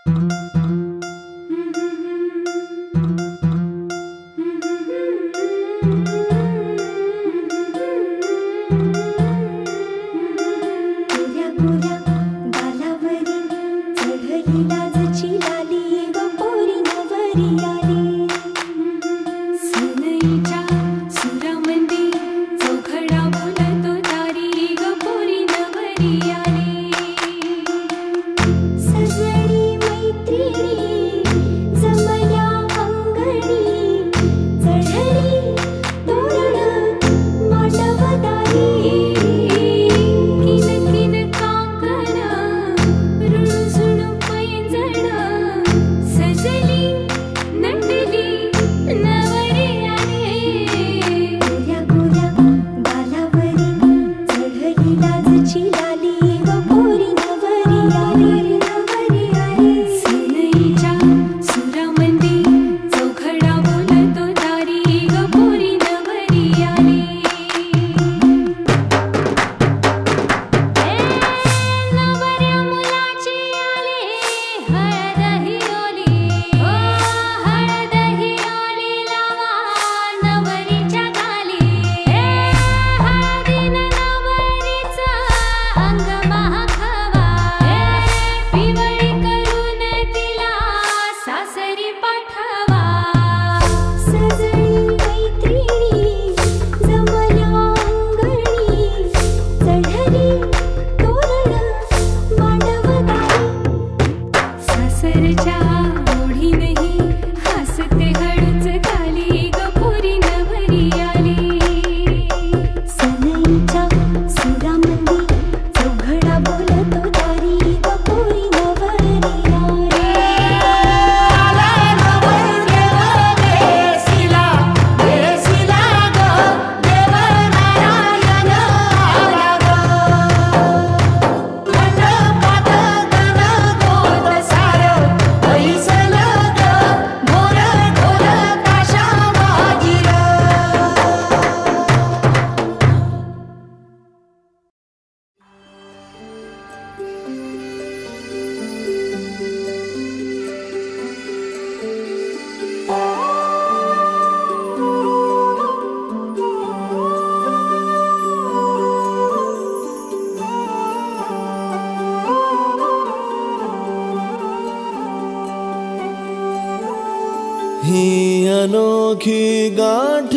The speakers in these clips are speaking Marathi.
ही अनोखी गाठ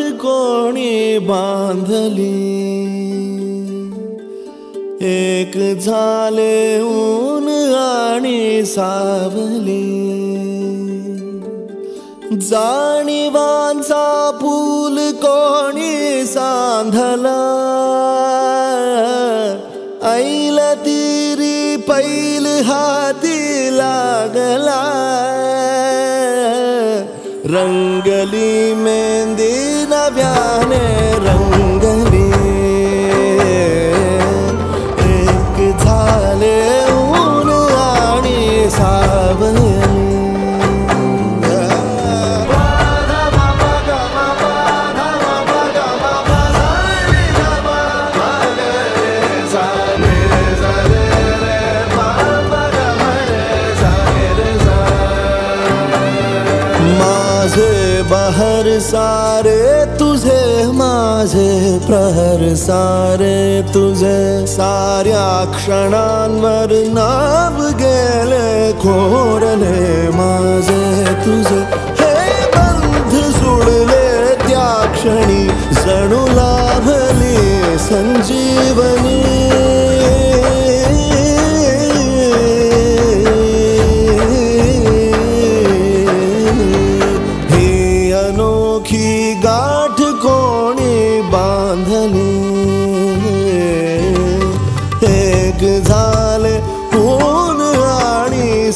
कोणी बांधली, एक झाले ऊन आणि सावली, जाणीवांचा पूल कोणी सांधला, ऐल तिरी पैल हाती लागला, रंगली मेहंदी नव्याने रंगली, एक झाले ऊन आणि सावली. बहर सारे तुझे माझे प्रहर सारे तुझे, साऱ्या क्षणांवर नाव गेले कोरले माझे तुझे, हे बंध जुळले त्या क्षणी जणू लाभली संजीवनी. अनोखी गाठ कोणी बांधली, एक झाले ऊन आणि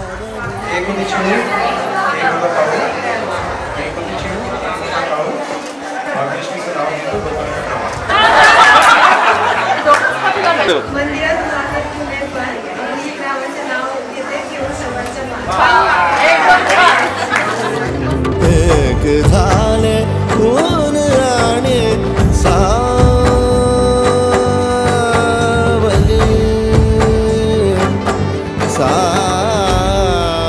एक झाले ऊन आणि सावली, सावली.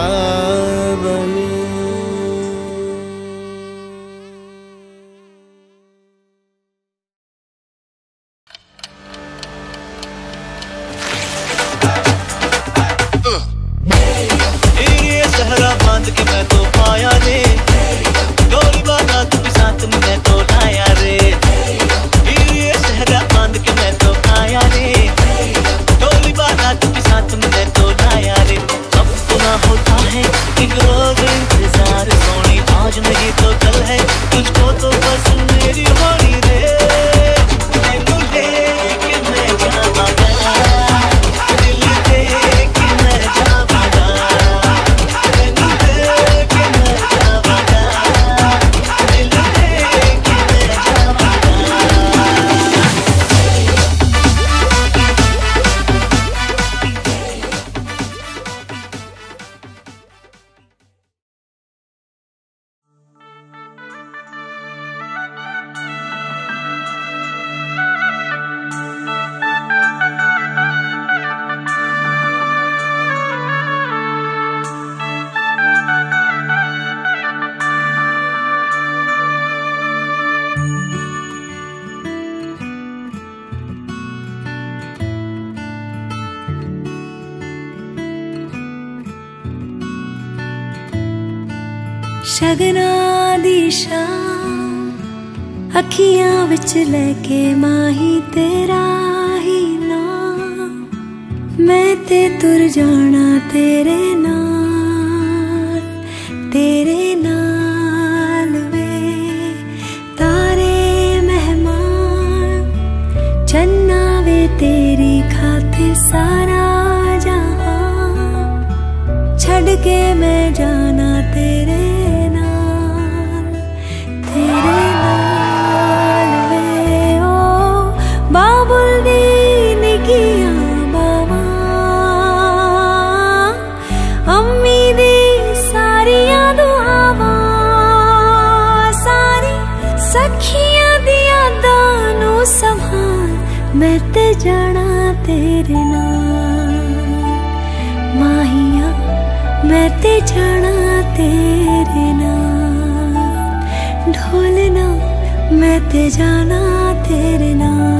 शगना दी शाम अखियां विच लेके माही तेरा ही नाम, मैं ते तुर जाना तेरे नाल वे। तारे मेहमान चन्ना वे तेरी खातिर सारा जहां, छड़ के मैं जाना तेरे नाल वे। ओ बाबुल दी निगियां बावां, अम्मी दी सारियां दुआवां, सारी सखियां दी यादां नू संभाल, मैं ते जाना तेरे नाल माहिया, मैं ते जाना तेरे नाल ढोलना, मैं ते जाना तेरे नाल।